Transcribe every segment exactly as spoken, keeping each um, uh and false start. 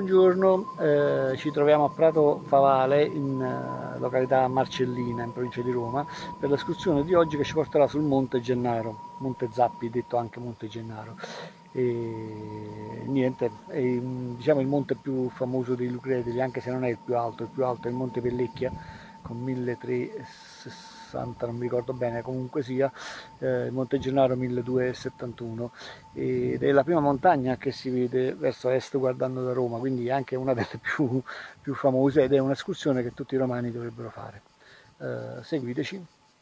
buongiorno, eh, ci troviamo a Prato Favale in eh, località Marcellina in provincia di Roma per l'escursione di oggi che ci porterà sul Monte Gennaro, Monte Zappi, detto anche Monte Gennaro. E niente, è diciamo il monte più famoso dei Lucretili, anche se non è il più alto, il più alto è il Monte Pellecchia con milletrecentosessanta, non mi ricordo bene, comunque sia, eh, il Monte Gennaro milleduecentosettantuno, ed è la prima montagna che si vede verso est guardando da Roma, quindi è anche una delle più, più famose ed è un'escursione che tutti i romani dovrebbero fare. Eh, seguiteci.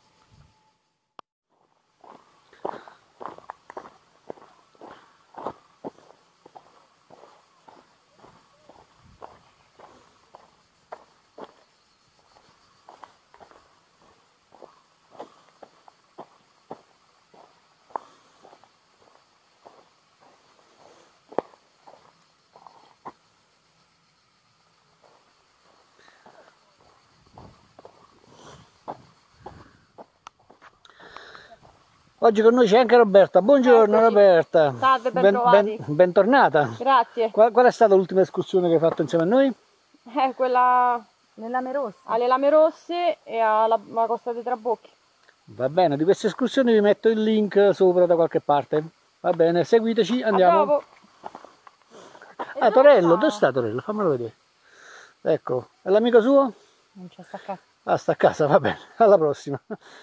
Oggi con noi c'è anche Roberta. Buongiorno. Eccoci. Roberta. Salve, ben, ben, ben bentornata. Grazie. Qual, qual è stata l'ultima escursione che hai fatto insieme a noi? Eh, quella Le Lame Rosse. alle Lame Rosse e alla, alla Costa dei Trabocchi. Va bene, di queste escursioni vi metto il link sopra da qualche parte. Va bene, seguiteci, andiamo. A dopo. Ah, Torello, dove sta Torello? Fammelo vedere. Ecco, è l'amico suo? Non c'è, sta a casa. Ah, sta a casa, va bene, alla prossima.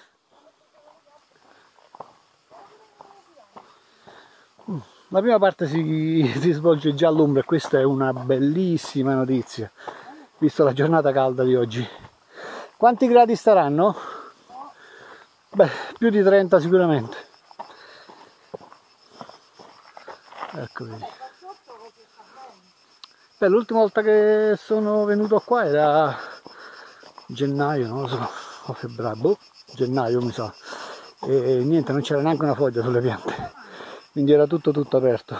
La prima parte si, si svolge già all'ombra e questa è una bellissima notizia, visto la giornata calda di oggi. Quanti gradi staranno? Beh, più di trenta sicuramente. Ecco, vedi. Beh, l'ultima volta che sono venuto qua era gennaio, non lo so, o febbraio, boh, gennaio mi sa. E niente, non c'era neanche una foglia sulle piante, quindi era tutto tutto aperto.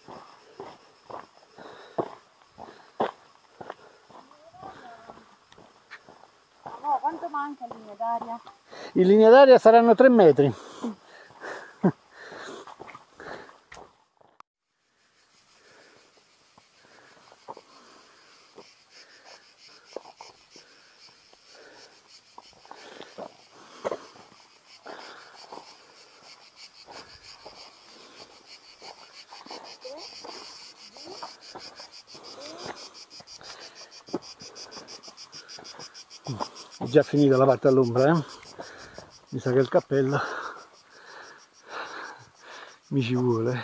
No, quanto manca in linea d'aria? In linea d'aria saranno tre metri. È già finita la parte all'ombra, eh? Mi sa che il cappello mi ci vuole.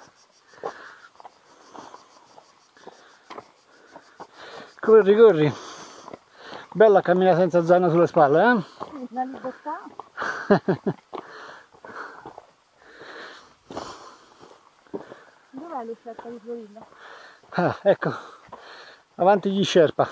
Corri, corri. Bella camminare senza zaino sulle spalle, eh? La libertà. Dov'è lo scerpa di Florinda? Ah, ecco, avanti gli sherpa.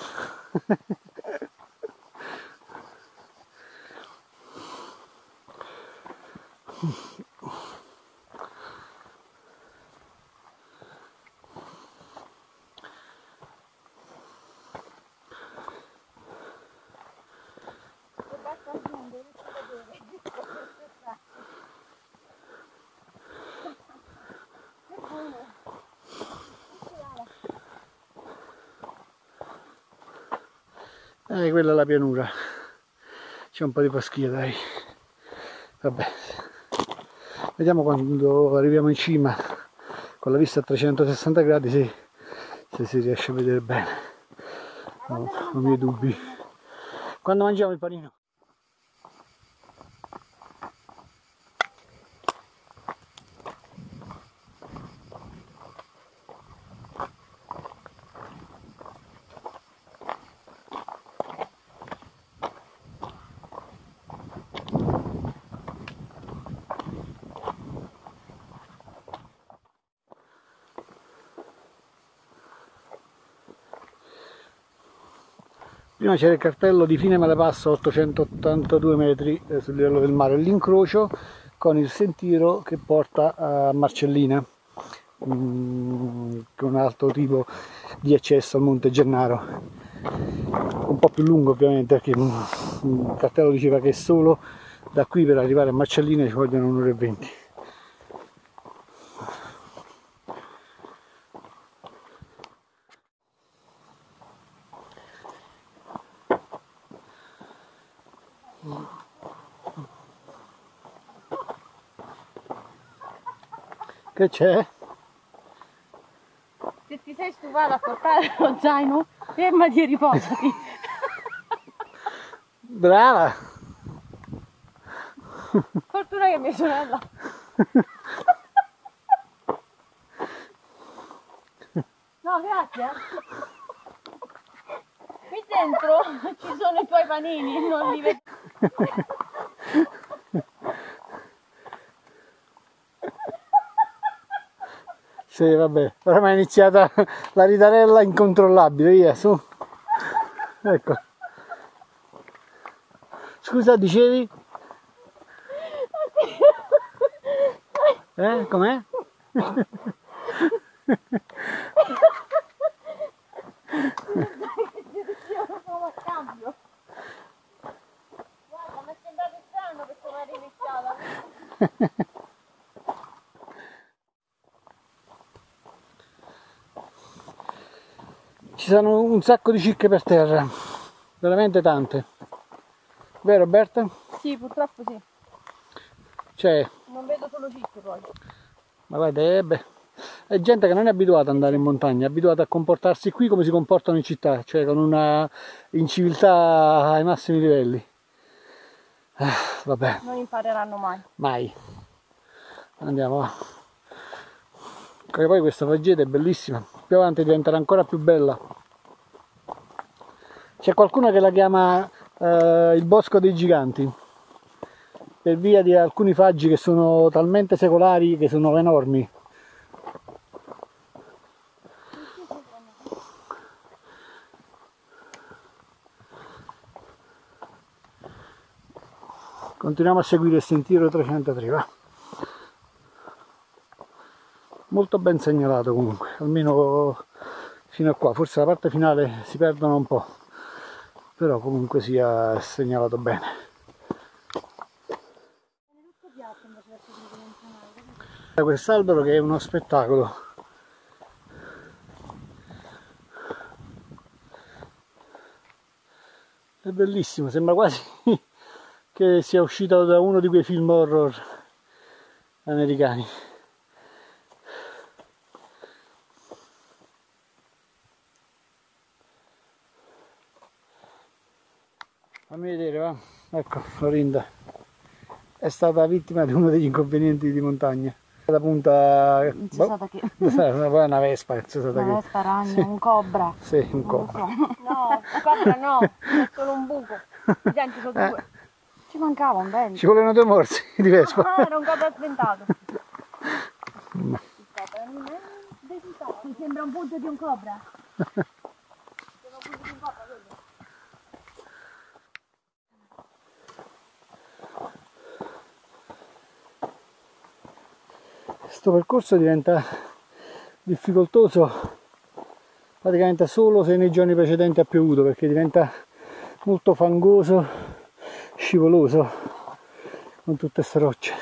Eh, quella è la pianura, c'è un po' di foschia, dai. Vabbè, vediamo quando arriviamo in cima con la vista a trecentosessanta gradi se, se si riesce a vedere bene. No, ho i miei dubbi. Quando mangiamo il panino? Prima c'era il cartello di Fine Malepasso, ottocentottantadue metri eh, sul livello del mare, l'incrocio con il sentiero che porta a Marcellina, mm, che è un altro tipo di accesso al Monte Gennaro, un po' più lungo ovviamente, perché mm, il cartello diceva che solo da qui per arrivare a Marcellina ci vogliono un'ora e venti. Che c'è? Se ti sei stufato a portare lo zaino, fermati e riposati. Brava! Fortuna che mia sorella. No, grazie. Qui dentro ci sono i tuoi panini, non li vedo. Sì, vabbè, oramai è iniziata la ritarella incontrollabile, via, su. Ecco. Scusa, dicevi? Eh, com'è? Guarda, mi è sembrato strano perché mi è riniziata. Ci sono un sacco di cicche per terra, veramente tante. Vero Berta? Sì, purtroppo sì. Cioè, Non vedo solo cicche poi. ma guarda, è, beh, è gente che non è abituata ad andare in montagna, è abituata a comportarsi qui come si comportano in città, cioè con una inciviltà ai massimi livelli. Ah, vabbè, Non impareranno mai. mai. Andiamo, va. Perché poi questa faggeta è bellissima, più avanti diventerà ancora più bella. C'è qualcuno che la chiama eh, il bosco dei giganti, per via di alcuni faggi che sono talmente secolari che sono enormi. Continuiamo a seguire il sentiero trecentotré, va. Molto ben segnalato comunque, almeno fino a qua, forse la parte finale si perdono un po', però comunque sia segnalato bene. Quest'albero che è uno spettacolo. È bellissimo, sembra quasi che sia uscito da uno di quei film horror americani. Fammi vedere, va. Ecco, Florinda è stata vittima di uno degli inconvenienti di montagna. La punta... Non si sa da che. Poi è una vespa, non si sa da Una che. vespa, ragno, Sì. un cobra. Sì, un Non lo cobra. so. No, un cobra no, è solo un buco. I denti sono Eh. due. Ci mancava un dente. Ci volevano due morsi di vespa. Ah, era un cobra sventato. Il cobra non è sventato. Ti sembra un punto di un cobra? Sembra un punto di un cobra quello. Questo percorso diventa difficoltoso praticamente solo se nei giorni precedenti ha piovuto, perché diventa molto fangoso, scivoloso con tutte queste rocce.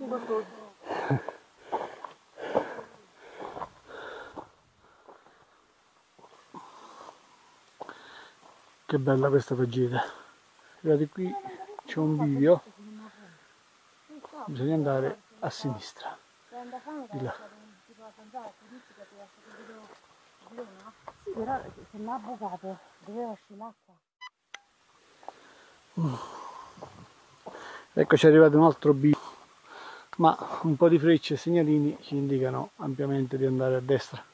Che bella questa faggeta. Guardate, qui c'è un bivio, bisogna andare a sinistra. Di là. Sì, però se l'ha bucato doveva uscire l'acqua. Mm. Ecco, ci è arrivato un altro bivio, ma un po' di frecce e segnalini ci indicano ampiamente di andare a destra.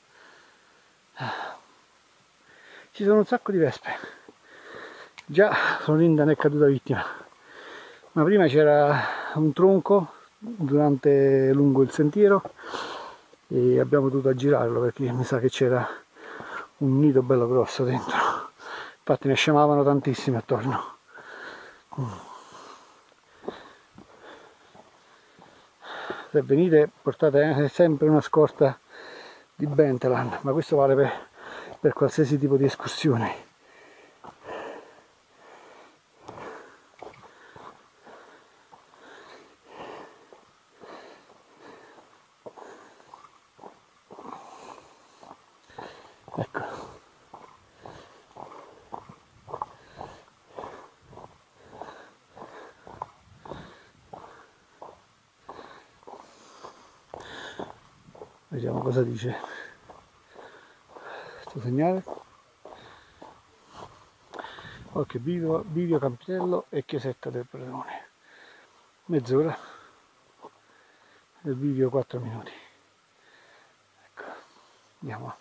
Ci sono un sacco di vespe. Già Florinda ne è caduta vittima, ma prima c'era un tronco durante lungo il sentiero e abbiamo dovuto aggirarlo perché mi sa che c'era un nido bello grosso dentro, infatti ne scemavano tantissimi attorno. Se venite portate sempre una scorta di Benteland, ma questo vale per, per qualsiasi tipo di escursione. Ecco. Vediamo cosa dice questo segnale. Ok, Bivio, Bivio Campitello e Chiesetta del Pratone. Mezz'ora. Il Bivio quattro minuti. Ecco, andiamo.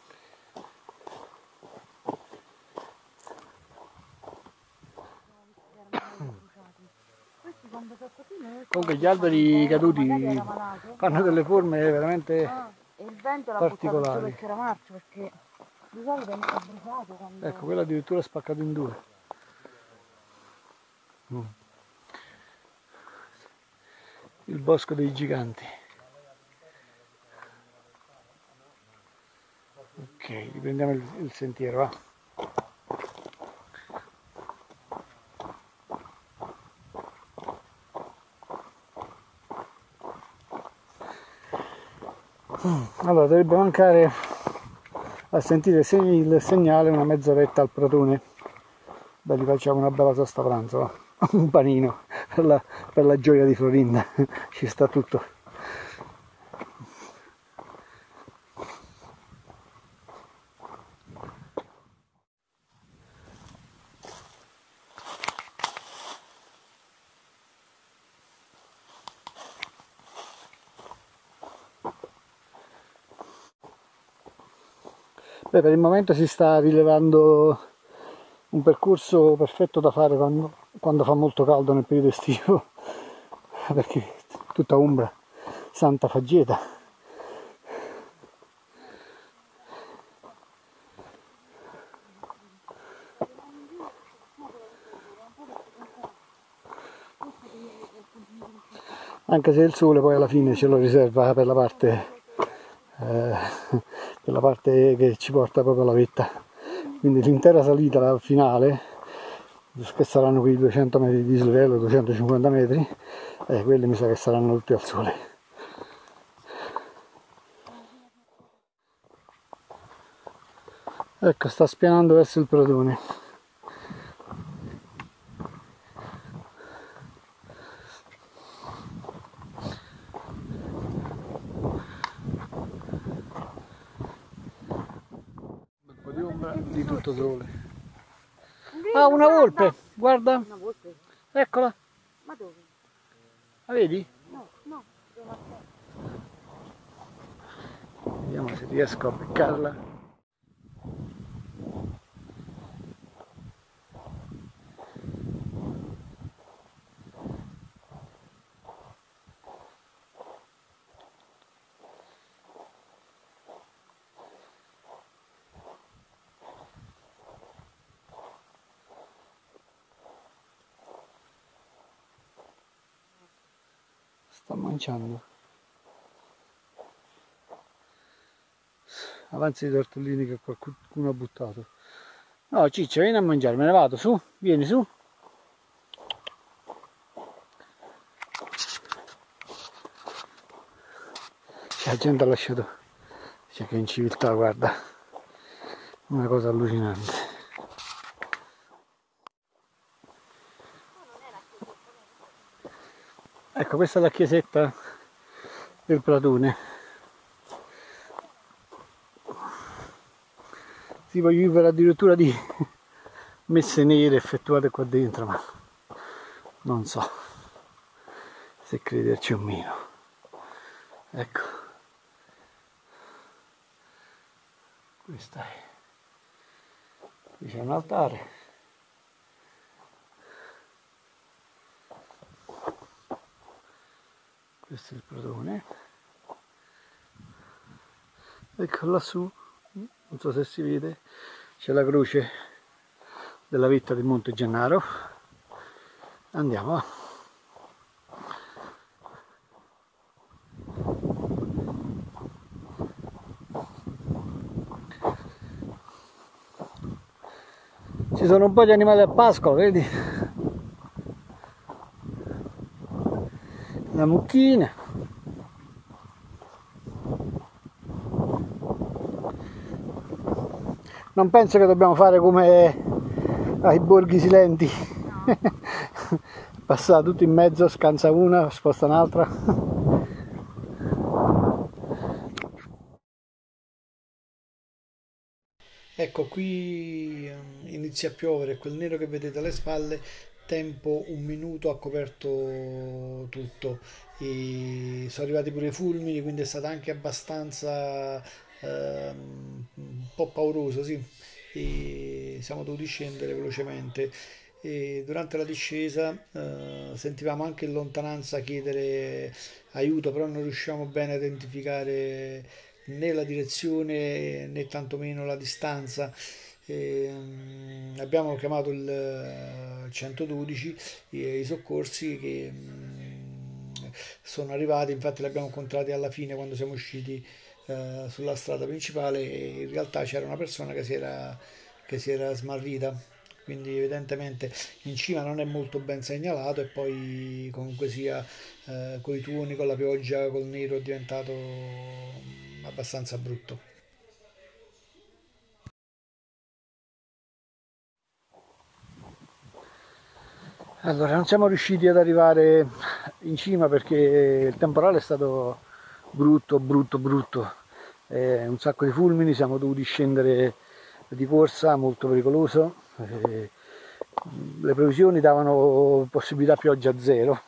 Comunque gli alberi caduti fanno delle forme veramente ah, e il vento l'ha particolari. perché era marcio, perché di solito è bruciato quando... Ecco, quello addirittura è spaccato in due. Mm. Il bosco dei giganti. Ok, riprendiamo il, il sentiero, va. Allora, dovrebbe mancare a sentire il segnale una mezz'oretta al Pratone. Beh, gli facciamo una bella tosta pranzo, va? Un panino per la, per la gioia di Florinda, ci sta tutto. Beh, per il momento si sta rilevando un percorso perfetto da fare quando, quando fa molto caldo nel periodo estivo, perché tutta ombra, santa faggeta. Anche se il sole poi alla fine ce lo riserva per la parte eh, per la parte che ci porta proprio alla vetta, quindi l'intera salita la finale, che saranno quei duecento metri di dislivello, duecentocinquanta metri, eh, quelli mi sa che saranno tutti al sole. Ecco, sta spianando verso il Pratone. Di tutto sole. Ah, una volpe, guarda. Una volpe? Eccola. Ma dove? La vedi? No, no. Vediamo se riesco a beccarla. Sta mangiando. Avanzi i tortellini che qualcuno ha buttato. No, Ciccia, vieni a mangiare, me ne vado, su, vieni su. La gente ha lasciato, c'è che in civiltà, guarda, una cosa allucinante. Ecco, questa è la chiesetta del Pratone. Si voglio vivere addirittura di messe nere effettuate qua dentro, ma non so se crederci o meno. Ecco, questa è, qui c'è un altare. Questo è il Pratone. Ecco lassù, non so se si vede, c'è la croce della vetta di Monte Gennaro. Andiamo. Ci sono un po' di animali a pascolo, vedi? La mucchina. Non penso che dobbiamo fare come ai borghi silenti. No. Passa tutto in mezzo, scansa una, sposta un'altra. Ecco, qui inizia a piovere, quel nero che vedete alle spalle, tempo un minuto ha coperto tutto. E sono arrivati pure i fulmini, quindi è stato anche abbastanza ehm, un po' pauroso, sì. E siamo dovuti scendere velocemente. E durante la discesa eh, sentivamo anche in lontananza chiedere aiuto, però non riuscivamo bene a identificare né la direzione né tantomeno la distanza. E, mm, abbiamo chiamato il eh, centododici, i, i soccorsi che mm, sono arrivati, infatti li abbiamo incontrati alla fine quando siamo usciti eh, sulla strada principale e in realtà c'era una persona che si era, che si era smarrita. Quindi evidentemente in cima non è molto ben segnalato e poi comunque sia eh, con i tuoni, con la pioggia, col nero è diventato mm, abbastanza brutto. Allora, non siamo riusciti ad arrivare in cima perché il temporale è stato brutto, brutto, brutto. Eh, un sacco di fulmini, siamo dovuti scendere di corsa, molto pericoloso. Eh, le previsioni davano possibilità pioggia zero.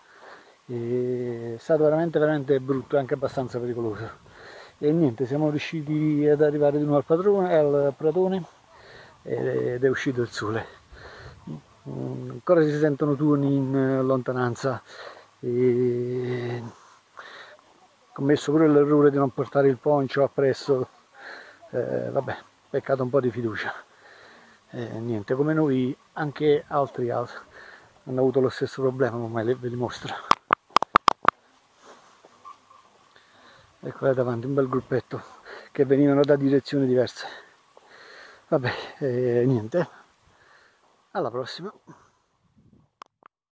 E è stato veramente, veramente brutto e anche abbastanza pericoloso. E niente, siamo riusciti ad arrivare di nuovo al, padrone, al pratone ed è uscito il sole. Ancora si sentono tuoni in lontananza e ho commesso pure l'errore di non portare il poncho appresso, eh, vabbè, peccato un po' di fiducia. Eh, niente, come noi anche altri altri hanno avuto lo stesso problema, ma ve li mostro. Ecco là davanti un bel gruppetto che venivano da direzioni diverse. Vabbè, eh, niente, alla prossima.